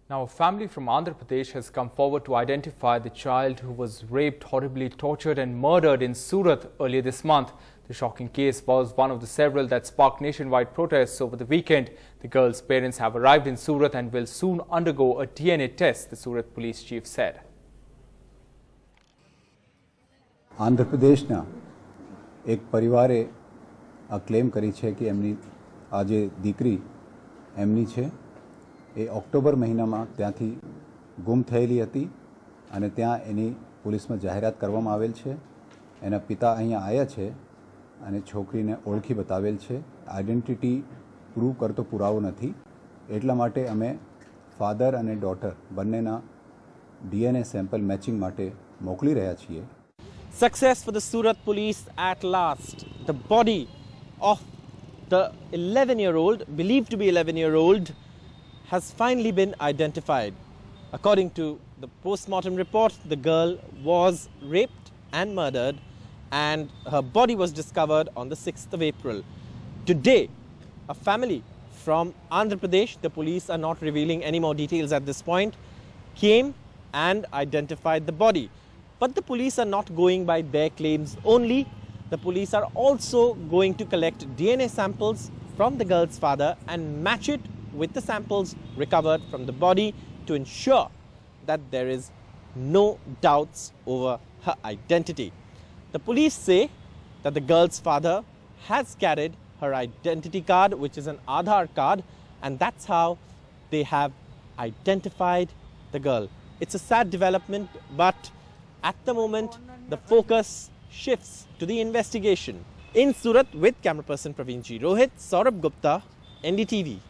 Now, a family from Andhra Pradesh has come forward to identify the child who was raped, horribly tortured and murdered in Surat earlier this month. The shocking case was one of the several that sparked nationwide protests over the weekend. The girl's parents have arrived in Surat and will soon undergo a DNA test, the Surat police chief said. Andhra Pradesh ना एक परिवारे आ claim करी है कि एमनी आजे दीकरी एमनी छे ए October महीना में त्यांथी गुम थयेली हती अने त्यां एनी पुलिस में जाहेरात करवामां आवेल छे। एना पिता अहींया आया छे अने छोकरीने ओळखी बतावेल छे। आइडेंटिटी प्रूव करतो पुरावो नथी, एटला माटे अमे फाधर अने डॉटर बंनेना डीएनए सैम्पल मैचिंग माटे मोकली रह्या छीए। Success for the Surat police at last. The body of the 11-year-old, believed to be 11-year-old, has finally been identified. According to the post-mortem report, the girl was raped and murdered and her body was discovered on the 6th of April. Today, a family from Andhra Pradesh, the police are not revealing any more details at this point, came and identified the body. But the police are not going by their claims only. The police are also going to collect DNA samples from the girl's father and match it with the samples recovered from the body to ensure that there is no doubts over her identity. The police say that the girl's father has carried her identity card, which is an Aadhaar card, and that's how they have identified the girl. It's a sad development, but at the moment, the focus shifts to the investigation. In Surat with camera person Praveen G. Rohit, Saurabh Gupta, NDTV.